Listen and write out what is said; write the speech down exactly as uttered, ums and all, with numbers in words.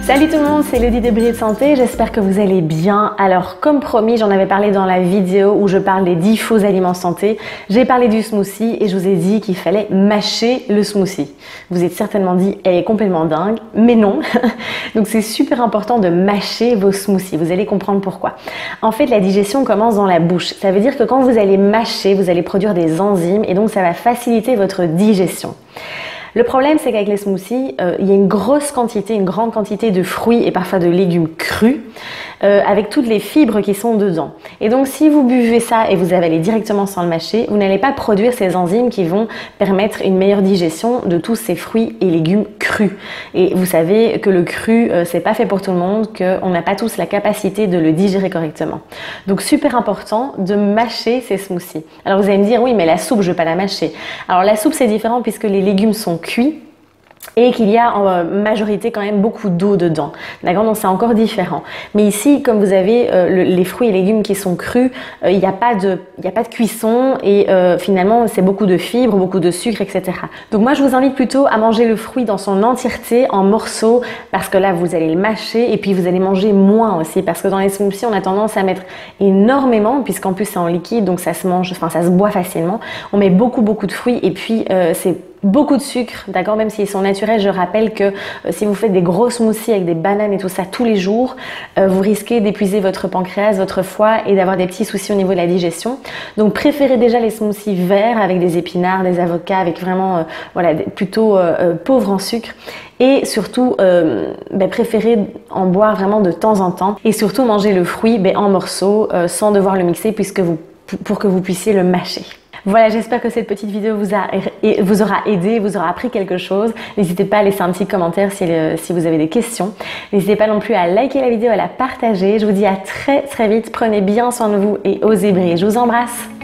Salut tout le monde, c'est Elodie de Brie de Santé, j'espère que vous allez bien. Alors comme promis, j'en avais parlé dans la vidéo où je parle des dix faux aliments santé. J'ai parlé du smoothie et je vous ai dit qu'il fallait mâcher le smoothie. Vous êtes certainement dit, elle est complètement dingue, mais non. Donc c'est super important de mâcher vos smoothies, vous allez comprendre pourquoi. En fait, la digestion commence dans la bouche. Ça veut dire que quand vous allez mâcher, vous allez produire des enzymes et donc ça va faciliter votre digestion. Le problème, c'est qu'avec les smoothies, euh, il y a une grosse quantité, une grande quantité de fruits et parfois de légumes crus, euh, avec toutes les fibres qui sont dedans. Et donc, si vous buvez ça et vous avalez directement sans le mâcher, vous n'allez pas produire ces enzymes qui vont permettre une meilleure digestion de tous ces fruits et légumes crus. Et vous savez que le cru, euh, c'est pas fait pour tout le monde, qu'on n'a pas tous la capacité de le digérer correctement. Donc, super important de mâcher ces smoothies. Alors, vous allez me dire, oui, mais la soupe, je ne vais pas la mâcher. Alors, la soupe, c'est différent puisque les légumes sont cuit et qu'il y a en majorité quand même beaucoup d'eau dedans. D'accord, donc c'est encore différent. Mais ici, comme vous avez euh, le, les fruits et légumes qui sont crus, euh, il n'y a pas de, il n'y a pas de cuisson et euh, finalement c'est beaucoup de fibres, beaucoup de sucre, et cetera. Donc moi je vous invite plutôt à manger le fruit dans son entièreté en morceaux parce que là vous allez le mâcher et puis vous allez manger moins aussi parce que dans les smoothies on a tendance à mettre énormément puisqu'en plus c'est en liquide donc ça se mange, enfin ça se boit facilement. On met beaucoup beaucoup de fruits et puis euh, c'est beaucoup de sucre, d'accord, même s'ils sont naturels. Je rappelle que euh, si vous faites des gros smoothies avec des bananes et tout ça tous les jours, euh, vous risquez d'épuiser votre pancréas, votre foie et d'avoir des petits soucis au niveau de la digestion. Donc préférez déjà les smoothies verts avec des épinards, des avocats, avec vraiment euh, voilà, plutôt euh, euh, pauvres en sucre. Et surtout, euh, ben, préférez en boire vraiment de temps en temps et surtout manger le fruit ben, en morceaux euh, sans devoir le mixer puisque vous, pour que vous puissiez le mâcher. Voilà, j'espère que cette petite vidéo vous, a, vous aura aidé, vous aura appris quelque chose. N'hésitez pas à laisser un petit commentaire si, si vous avez des questions. N'hésitez pas non plus à liker la vidéo, à la partager. Je vous dis à très très vite. Prenez bien soin de vous et osez briller. Je vous embrasse.